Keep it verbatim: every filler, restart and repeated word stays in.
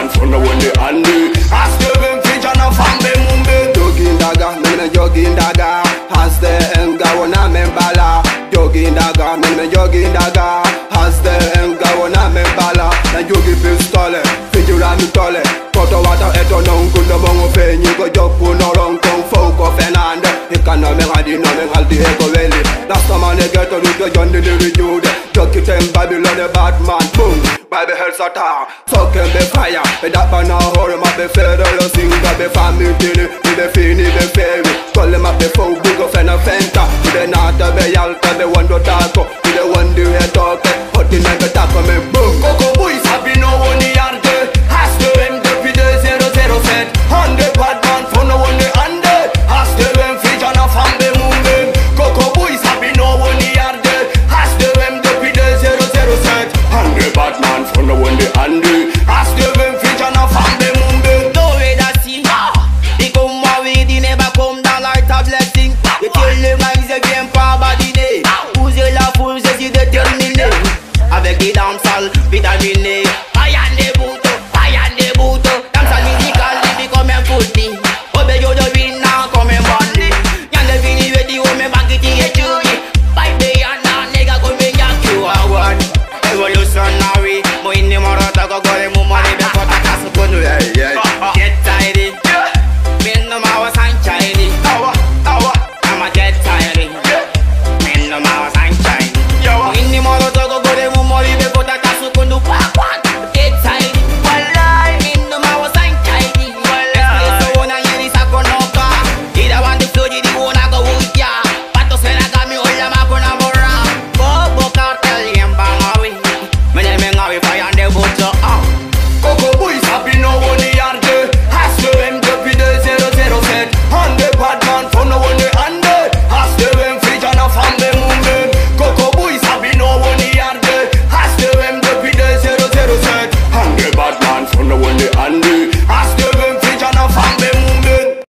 man for no one the handy. Ask the ben feature no fambe mumbe. Jogging daga, me me jogging daga. Has the enga wana membala. Jogging daga, me me jogging daga. Has the enga wana membala. Na jogi pistole, figura mi tole. Toto wata eto non kundo mongo fe. Nyigo joku no rong kong foko fenande. Ikana me ngadi no me ngaldi ego weli. Last time I get to do the John the Jude. Jockey ten Babylon the Batman. Boom, Bible heads attack. Fucking be fire. Be that banana horror ma be federal singer. Be family tini, be fini, be fairy. Call them up be folk, big of and a fenta. Be nata, be yalta, be wando taco. Be the one do head talk. Hot in the taco me boom. Coco boys have been no one yard.